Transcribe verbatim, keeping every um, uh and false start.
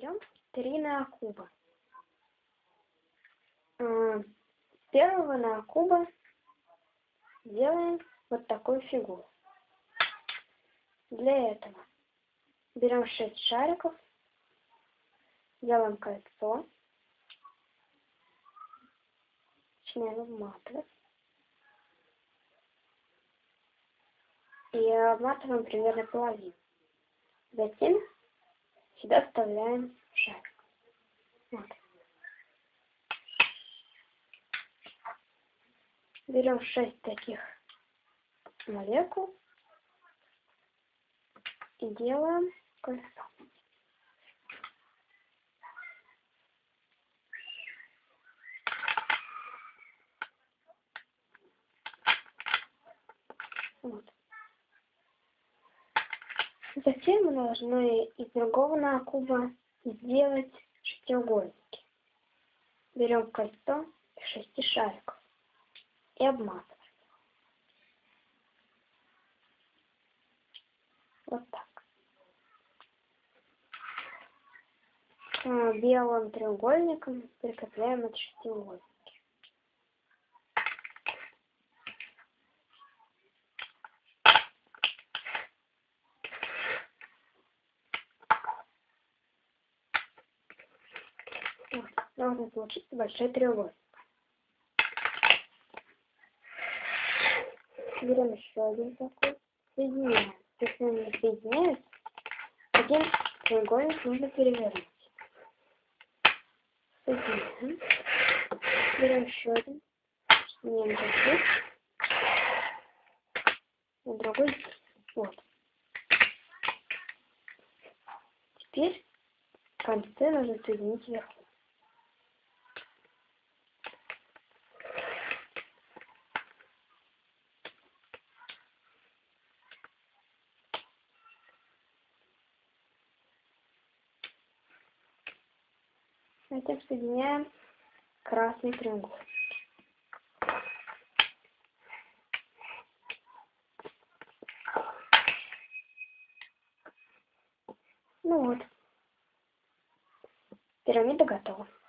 берем три неокуба. С первого неокуба делаем вот такую фигуру. Для этого берем шесть шариков, делаем кольцо, начинаем обматывать. И обматываем примерно половину. Затем сюда вставляем шарик. Вот. Берем шесть таких молекул и делаем кольцо. Вот. Затем мы должны из другого неокуба сделать шестиугольники. Берем кольцо из шести шариков и обматываем. Вот так. Белым треугольником прикрепляем эти шестиугольники. Вот. Должен получиться большой треугольник. Берем еще один такой, соединяем. Если он не соединяется, один треугольник нужно перевернуть. Соединяем. Берем еще один, соединяем другой, и другой здесь. Вот. Теперь концы нужно соединить вверху. Затем соединяем красный треугольник. Ну вот, пирамида готова.